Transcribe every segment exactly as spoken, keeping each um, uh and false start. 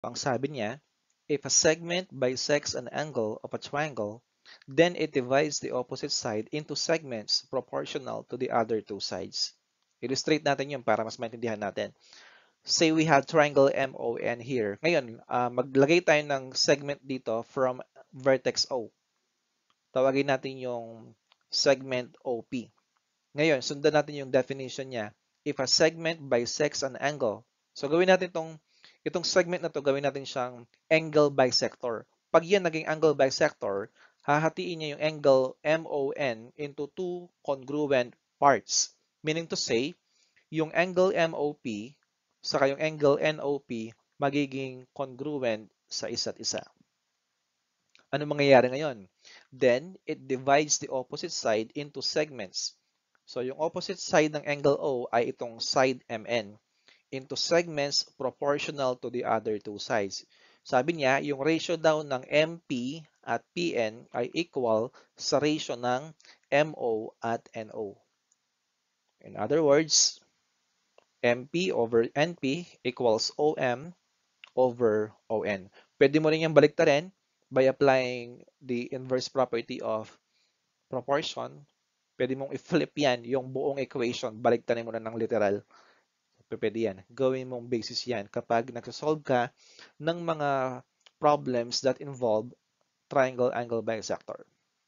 Ang sabi niya, if a segment bisects an angle of a triangle, then it divides the opposite side into segments proportional to the other two sides. Illustrate natin yun para mas maintindihan natin. Say we have triangle M O N here. Ngayon, uh, maglagay tayo ng segment dito from vertex O. Tawagin natin yung segment O P. Ngayon, sundan natin yung definition niya. If a segment bisects an angle, so gawin natin itong, itong segment na to, gawin natin siyang angle bisector. Pag yan naging angle bisector, hahatiin niya yung angle M O N into two congruent parts. Meaning to say, yung angle M O P saka yung angle N O P magiging congruent sa isa't isa. Ano mangyayari ngayon? Then, it divides the opposite side into segments. So, yung opposite side ng angle O ay itong side M N into segments proportional to the other two sides. Sabi niya, yung ratio daw ng M P at P N ay equal sa ratio ng M O at N O. In other words, M P over N P equals O M over O N. Pwede mo rin yung baliktarin by applying the inverse property of proportion. Pwede mong i-flip yan, yung buong equation, baliktarin mo na ng literal. Pwede yan. Gawin mong basis yan kapag nagsasolve ka ng mga problems that involve triangle angle bisector.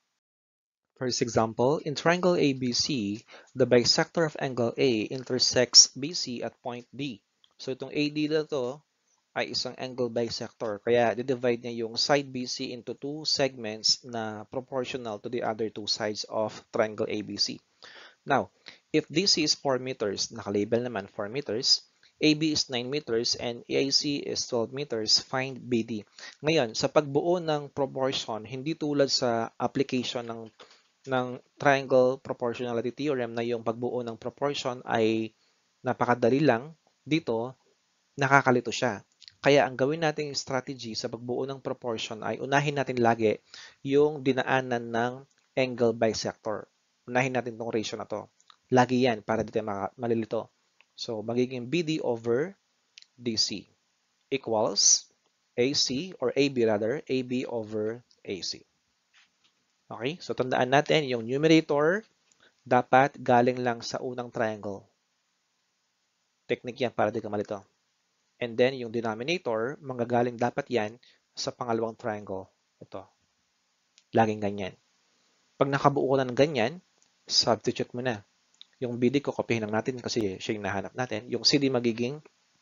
First example, in triangle A B C, the bisector of angle A intersects B C at point D. So itong A D na to ay isang angle bisector. Kaya di-divide niya yung side B C into two segments na proportional to the other two sides of triangle A B C. Now, if D C is four meters, nakalabel naman four meters, A B is nine meters, and A C is twelve meters, find B D. Ngayon, sa pagbuo ng proportion, hindi tulad sa application ng ng triangle proportionality theorem na yung pagbuo ng proportion ay napakadali lang, dito nakakalito siya. Kaya ang gawin nating strategy sa pagbuo ng proportion ay unahin natin lagi yung dinaanan ng angle bisector. Unahin natin tong ratio na to. Lagi yan para di tayo malilito. So, magiging B D over D C equals A C or A B rather, A B over A C. Okay? So, tandaan natin yung numerator dapat galing lang sa unang triangle. Technique yan para di ka malito. And then, yung denominator, manggagaling dapat yan sa pangalawang triangle. Ito. Laging ganyan. Pag nakabuo ka na ng ganyan, substitute mo na. Yung B D ko, kopyahin lang natin kasi siya yung nahanap natin. Yung C D magiging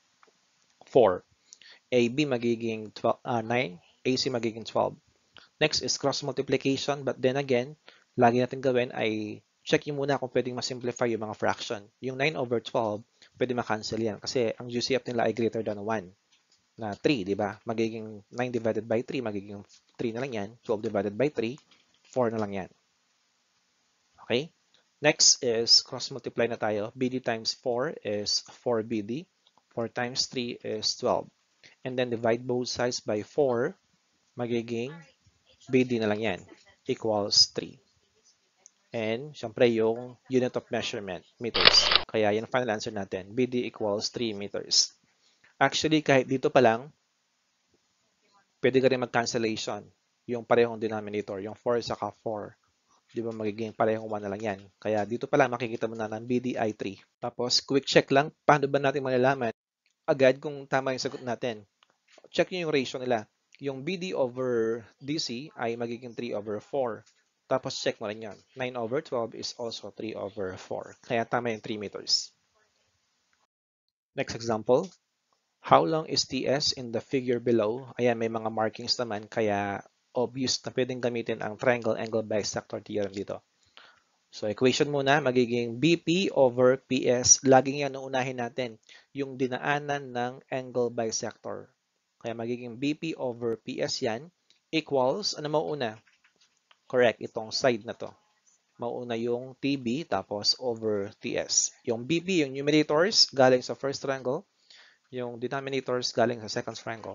four. A B magiging twelve, uh, nine. A C magiging twelve. Next is cross multiplication. But then again, lagi natin gawin ay check yung muna kung pwedeng ma-simplify yung mga fraction. Yung nine over twelve, pwede ma-cancel yan. Kasi ang G C F nila ay greater than one. Na three, di ba? Magiging nine divided by three, magiging three na lang yan. twelve divided by three, four na lang yan. Okay? Next is cross-multiply na tayo. B D times four is four B D. four times three is twelve. And then divide both sides by four, magiging B D na lang yan. Equals three. And, syempre, yung unit of measurement, meters. Kaya yung final answer natin, B D equals three meters. Actually, kahit dito pa lang, pwede ka rin mag-cancellation. Yung parehong denominator, yung four saka four. Di ba magiging parehong one na lang yan. Kaya dito pa lang makikita mo na ng B D ay three. Tapos, quick check lang, paano ba natin malalaman agad kung tama yung sagot natin? Check nyo yung ratio nila. Yung B D over D C ay magiging three over four. Tapos, check mo rin yan. nine over twelve is also three over four. Kaya tama yung three meters. Next example. How long is T S in the figure below? Ayan, may mga markings naman, kaya obvious na pwedeng gamitin ang triangle angle bisector theorem dito. So, equation muna, magiging B P over P S. Laging yan uunahin natin, yung dinaanan ng angle bisector. Kaya magiging B P over P S yan, equals, ano mauuna? Correct, itong side na to. Mauuna yung T B, tapos over T S. Yung B P, yung numerators, galing sa first triangle. Yung denominators galing sa second triangle.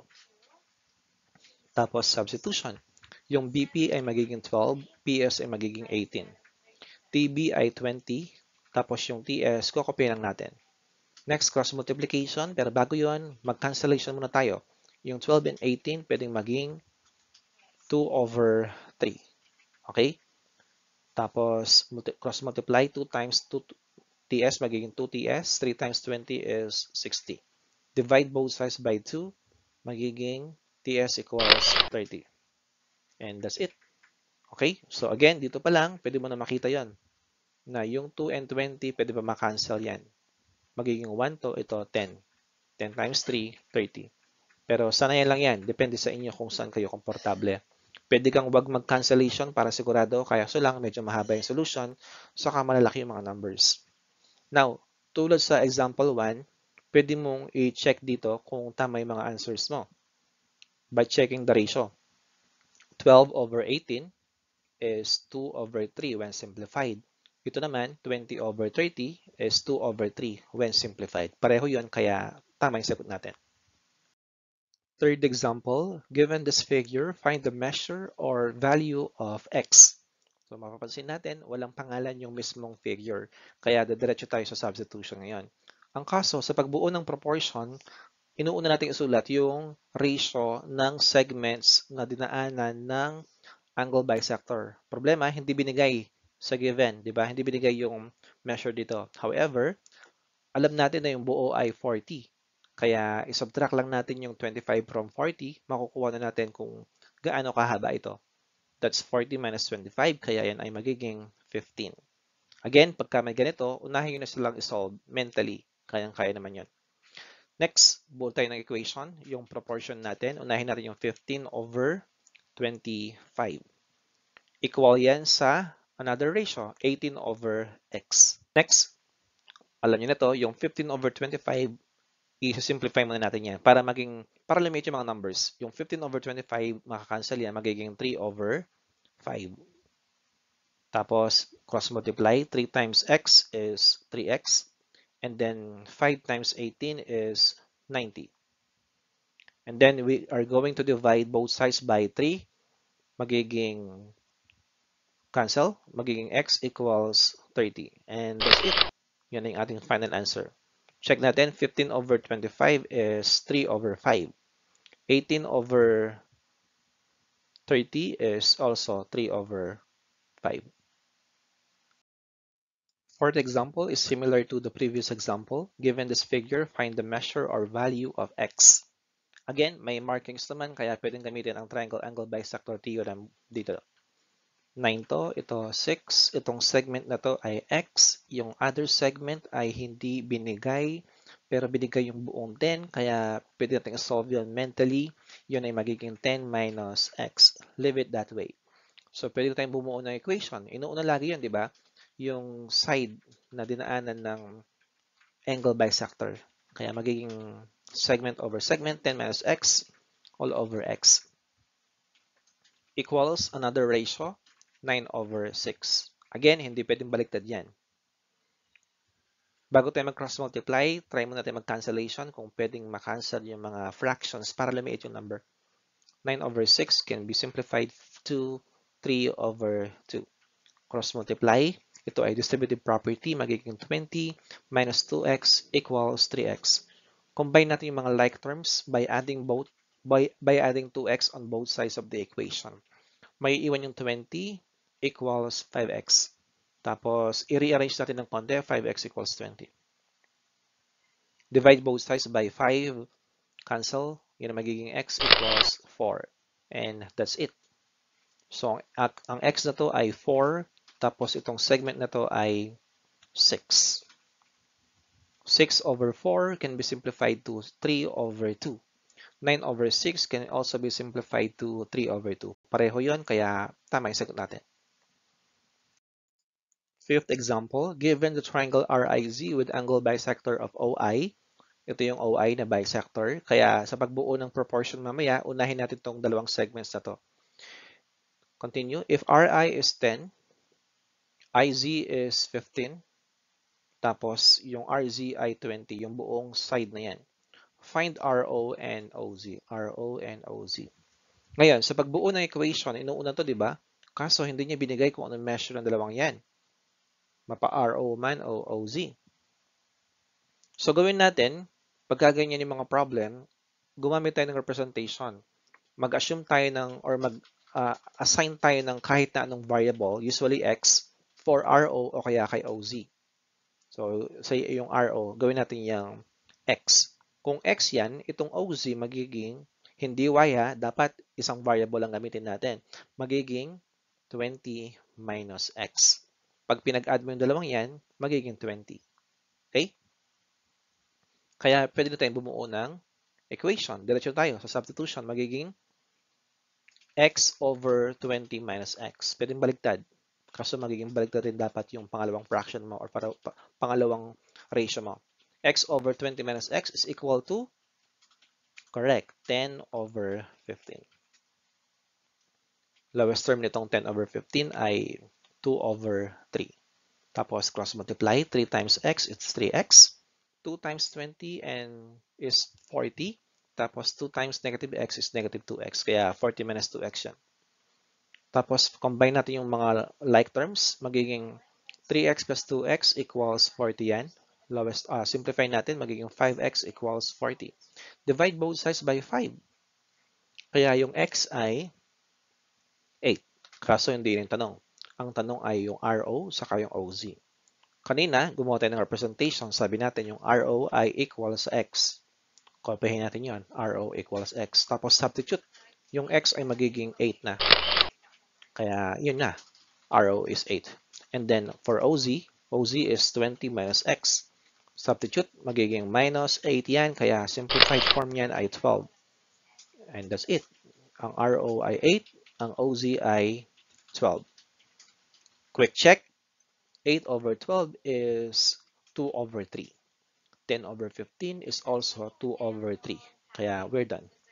Tapos substitution. Yung B P ay magiging twelve, P S ay magiging eighteen. T B ay twenty, tapos yung T S, kukopya lang natin. Next, cross multiplication, pero bago yun, mag-cancellation muna tayo. Yung twelve and eighteen, pwedeng maging two over three. Okay? Tapos, cross-multiply two times two T S, magiging two T S. three times twenty is sixty. Divide both sides by two, magiging T S equals thirty. And that's it. Okay? So again, dito pa lang, pwede mo na makita yon na yung two and twenty, pwede pa makancel yan. Magiging one to, ito, ten. ten times three, thirty. Pero sanayan lang yan. Depende sa inyo kung saan kayo komportable. Pwede kang wag mag-cancellation para sigurado, kaya so lang, medyo mahaba yung solution, saka malalaki yung mga numbers. Now, tulad sa example one, pwede mong i-check dito kung tama yung mga answers mo by checking the ratio. twelve over eighteen is two over three when simplified. Ito naman, twenty over thirty is two over three when simplified. Pareho yun, kaya tama yung sagot natin. Third example, given this figure, find the measure or value of x. So mapapansin natin, walang pangalan yung mismong figure. Kaya diretso tayo sa substitution ngayon. Ang kaso, sa pagbuo ng proportion, inuuna natin isulat yung ratio ng segments na dinaanan ng angle bisector. Problema, hindi binigay sa given, di ba? Hindi binigay yung measure dito. However, alam natin na yung buo ay forty. Kaya isubtract lang natin yung twenty-five from forty, makukuha na natin kung gaano kahaba ito. That's forty minus twenty-five, kaya yan ay magiging fifteen. Again, pagka may ganito, unahin nyo na silang isolve mentally. Kayang-kaya naman yun. Next, buo tayo ng equation, yung proportion natin. Unahin natin yung fifteen over twenty-five. Equal yan sa another ratio, eighteen over x. Next, alam niyo na to, yung fifteen over twenty-five, i-simplify muna natin yan para maging, para lumit yung mga numbers. Yung fifteen over twenty-five, makakancel yan, magiging three over five. Tapos, cross-multiply, three times x is three x. And then, five times eighteen is ninety. And then, we are going to divide both sides by three. Magiging cancel. Magiging x equals thirty. And that's it. Yan ang ating final answer. Check natin, fifteen over twenty-five is three over five. eighteen over thirty is also three over five. Fourth example is similar to the previous example. Given this figure, find the measure or value of x. Again, may markings naman, kaya pwedeng gamitin ang triangle angle bisector theorem dito. nine to, ito six, itong segment na to ay x, yung other segment ay hindi binigay, pero binigay yung buong ten, kaya pwede natin solve yun mentally, yun ay magiging ten minus x. Leave it that way. So, pwede tayong bumuo ng equation. Inuuna lagi yun, di ba? Yung side na dinaanan ng angle bisector. Kaya magiging segment over segment, ten minus x all over x equals another ratio, nine over six. Again, hindi pwedeng baliktad yan. Bago tayo mag-cross multiply, try muna tayo mag-cancellation kung pwedeng makancel yung mga fractions para lumiit yung number. nine over six can be simplified to three over two. Cross multiply, ito ay distributive property, magiging twenty minus two x equals three x. Combine natin yung mga like terms by adding both by, by adding two x on both sides of the equation. May iwan yung twenty equals five x. Tapos, i-rearrange natin ng konti, five x equals twenty. Divide both sides by five, cancel, yun ang magiging x equals four. And that's it. So, at, ang x na to ay four, tapos itong segment na to ay six. six over four can be simplified to three over two. nine over six can also be simplified to three over two. Pareho yun, kaya tama yung sagot natin. Fifth example, given the triangle R I Z with angle bisector of O I, ito yung O I na bisector, kaya sa pagbuo ng proportion mamaya, unahin natin itong dalawang segments na to. Continue. If R I is ten, I Z is fifteen, tapos yung R Z ay twenty, yung buong side na yan. Find R O and O Z. R O and O Z. Ngayon, sa pagbuo ng equation, inuuna to, di ba? Kaso hindi niya binigay kung anong measure ng dalawang yan. Mapa-R O man o O Z. So, gawin natin, pagka ganyan yung mga problem, gumamit tayo ng representation. Mag-assume tayo ng or mag-assign uh, tayo ng kahit na anong variable, usually x, for R O o kaya kay O Z. So, say yung R O, gawin natin yung x. Kung x yan, itong O Z magiging, hindi y ha, dapat isang variable lang gamitin natin. Magiging twenty minus x. Pag pinag-add mo yung dalawang yan, magiging twenty. Okay? Kaya pwede na tayong bumuo ng equation. Diretso tayo sa substitution. Magiging x over twenty minus x. Pwedeng baligtad. Kaso magiging baligtad rin dapat yung pangalawang fraction mo or para, pa, pangalawang ratio mo. X over twenty minus x is equal to, correct, ten over fifteen. Lowest term nitong ten over fifteen ay two over three. Tapos cross multiply, three times x, it's three x. two times twenty and is forty. Tapos two times negative x is negative two x. Kaya forty minus two x yan. Tapos combine natin yung mga like terms. Magiging three x plus two x equals forty yan. Lowest, uh, simplify natin, magiging five x equals forty. Divide both sides by five. Kaya yung x ay eight. Kaso hindi yung tanong. Ang tanong ay yung R O saka yung O Z. Kanina, gumawa tayo ng representation. Sabi natin yung R O ay equals x. Kopyahin natin yon. R O equals x. Tapos substitute. Yung x ay magiging eight na. Kaya yun na. R O is eight. And then for O Z, O Z is twenty minus x. Substitute, magiging minus eight yan. Kaya simplified form yan ay twelve. And that's it. Ang R O ay eight. Ang O Z ay twelve. Quick check. eight over twelve is two over three. ten over fifteen is also two over three. Kaya we're done.